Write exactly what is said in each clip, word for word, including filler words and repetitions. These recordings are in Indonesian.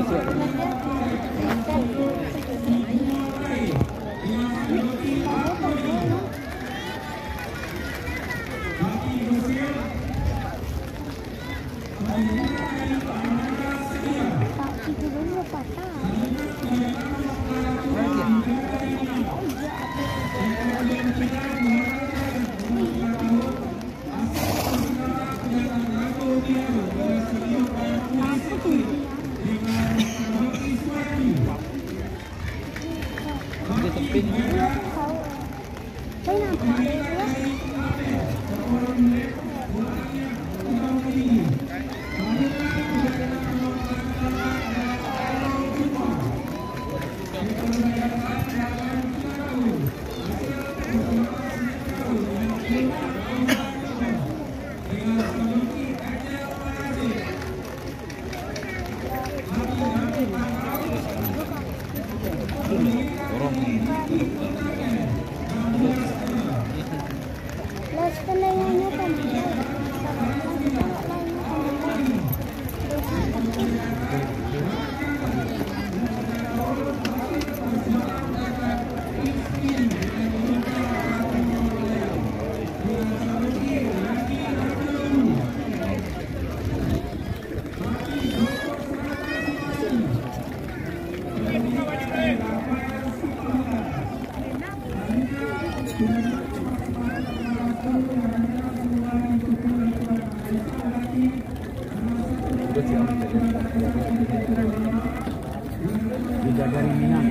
Bidadari Minang.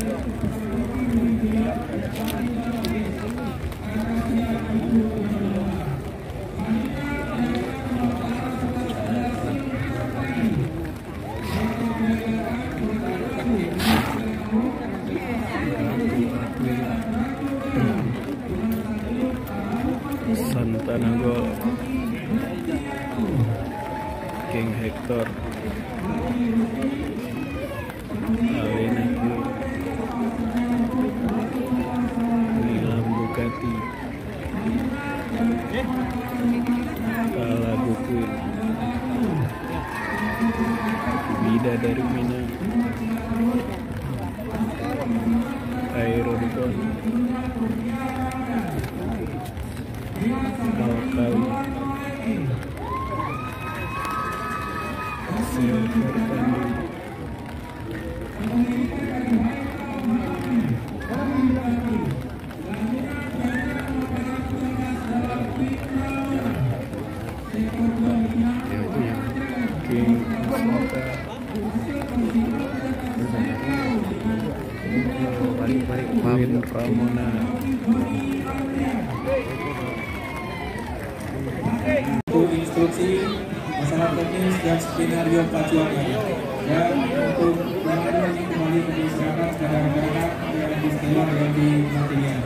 Santanagol, King Hector, Alinaku, Nilam Bugatti, Kalabuku, Bidadari Minang, Aerodikon, Kalkawi, Silver Tandu, King Sota, Win Ramona, untuk instruksi masalah teknis dan skenario pacuannya, dan untuk pelanggan ini kembali diserahkan kepada rekan-rekan yang di setelah dan di material.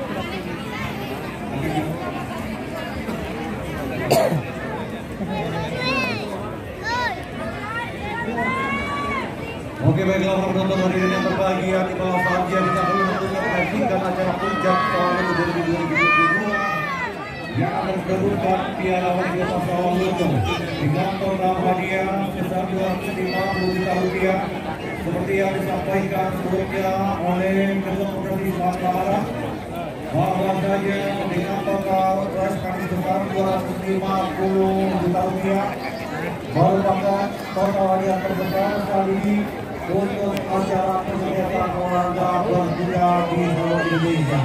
Oke, baiklah para penonton hadirin yang berbahagia, di bawah bahagia kita perlu menentukan menyaksikan acara puncak Sawalunto dua ribu dua puluh dua yang akan memperebutkan Piala Wali Kota Sawalunto dengan total hadiah sebesar dua ratus lima puluh juta rupiah seperti yang disampaikan sebelumnya oleh Ketua Provinsi Sumatera Barat, bahwa saja dengan total prize money sebesar dua ratus lima puluh juta rupiah merupakan total hadiah terbesar kali ini untuk acara kesehatan olahraga berkuda di seluruh Indonesia.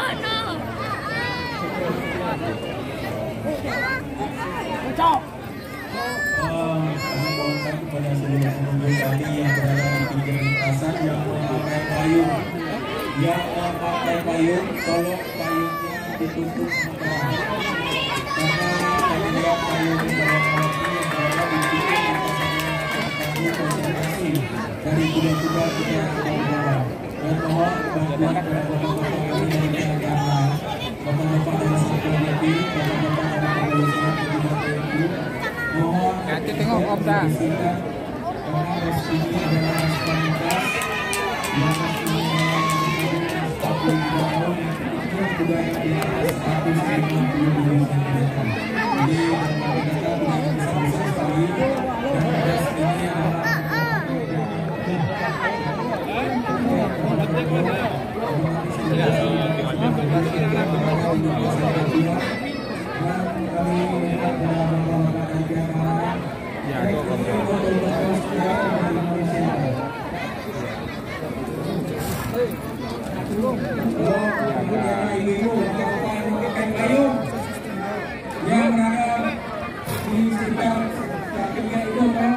Mohonkan kepada seluruh pengunjung kami yang berada di pinggir lintasan yang memakai payung, yang memakai payung, tolong payungnya ditutup sementara, karena kami lihat payung yang berada yang berada di pinggir lintasan yang konsentrasi dari kuda-kuda kita yang berada. Dan mohon bantuan kepada bapak-bapak kami dari negara, bapak-bapak dari Satuan Lebih, bapak-bapak dari kepolisian dan juga T N I. Mohon Nanti tengok Om dah. karena resmi adalah naskah yang pastinya satu tahun yang budaya di atas seratus lima puluh Indonesia. Jadi kita bisa bisa sekali dan resmi adalah sekitar kakinya itu Pak.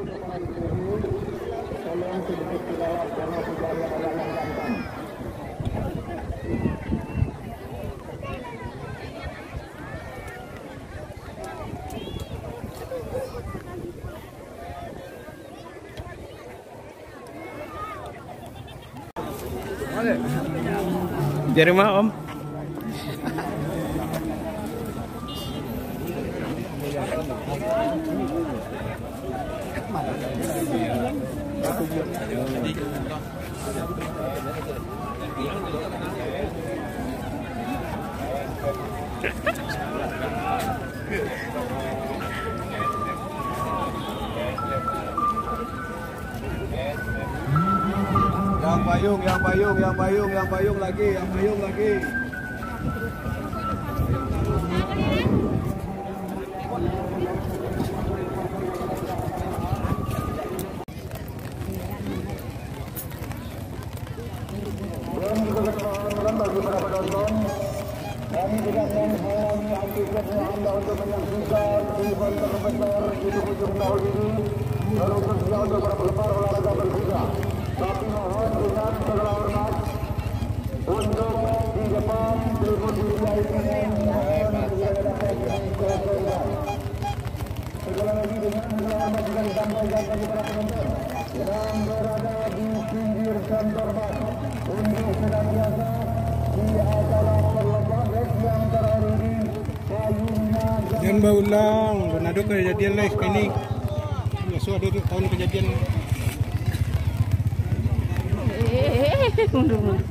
Jadi mah Om. Yang payung, yang payung, yang payung, yang payung lagi, yang payung lagi. Bagi para penonton, kami tidak menghalangi antusiasme Anda untuk menyaksikan event terbesar di ujung tahun ini, terkhususnya untuk para penggemar olahraga berkuda. Tapi mohon dengan segala hormat untuk di depan tribun V I P mohon segera dapat dikosongkan. Sekali lagi dengan segala hormat juga disampaikan bagi para penonton yang berada di pinggir kantor bus untuk senantiasa di acara perlombaan yang terakhir ini payungnya Yang berulang, Ronaldo kejadian live ini. Biasa ada tuh tahun kejadian. Mundur mundur.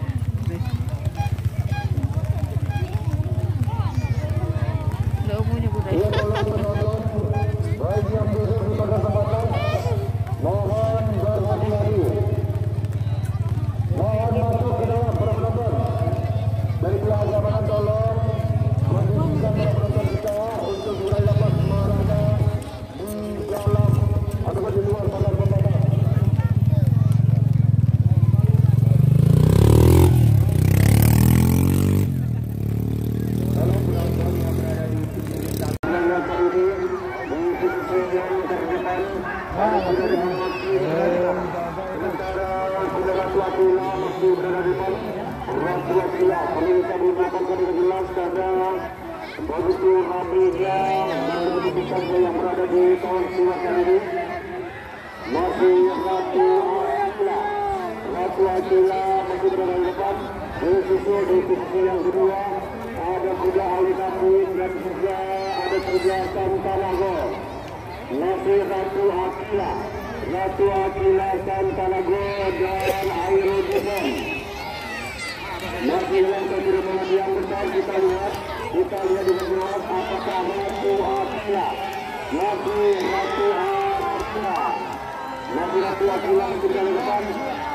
Udah umurnya budaya. baik yang duduk di pada tempatan mohon berhati-hati, mohon masuk ke dalam para penonton. Dari pihak keamanan tolong kondisikan para penonton kita untuk mulai dapat berada di dalam atau di luar pagar pembatas. Begitu habisnya menentukan yang berada di tahun silakan ini masih Ratu Akila Ratu Akila masih berada di depan, disusul di posisi yang kedua ada kuda Ali Kapin dan juga ada kuda Santanago. Masih Ratu Akila Ratu Akila Santanago dan Airo Jepang. Masih yang kedua yang besar kita lihat kita lihat di bawah apakah Ratu Akila masih Ratu Akila masih Ratu Akila masih di depan.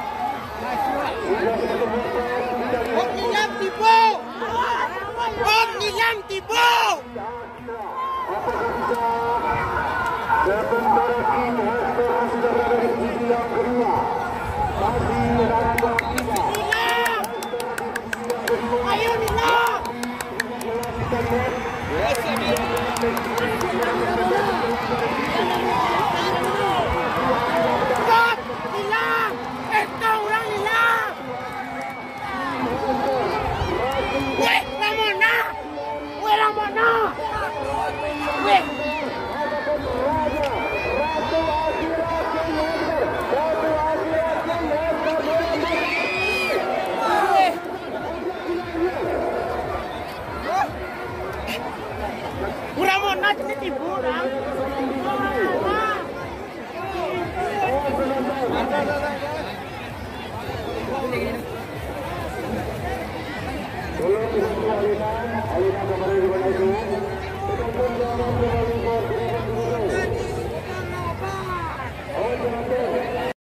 Bot nilang tibo! Bot nilang tibo! Apakah bisa sebentar lagi Hester sudah berada di posisi yang kedua. Masih Ratu Akila. Ayo nilang! Bot nilang! Ito orang nilang! Weh, Ramona! Weh, Ramona! Weh! Ramona, jadi tibu, Ram.